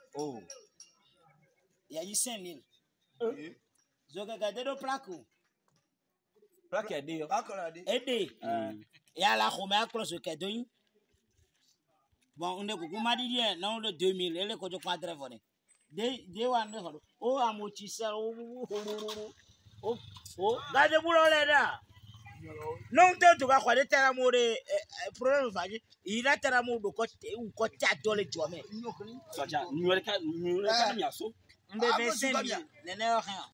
Oh. Il y a eu 5000. Je regardais le plaque. Plaque aidé. Aidé. Et à la Romain, close au cadeau. Bon, on est beaucoup m'a dit, non, le 2000, et le code de quadre volé. Des one, oh, à Motissa, oh, gardez-vous là. Non, tu vas croire que tu as un problème. Il a un amour de côté ou côté à tous les jours. Mais Nous, on est 25 000. rien.